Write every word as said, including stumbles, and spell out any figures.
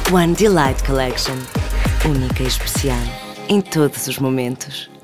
One Delight Collection. Única e especial em todos os momentos.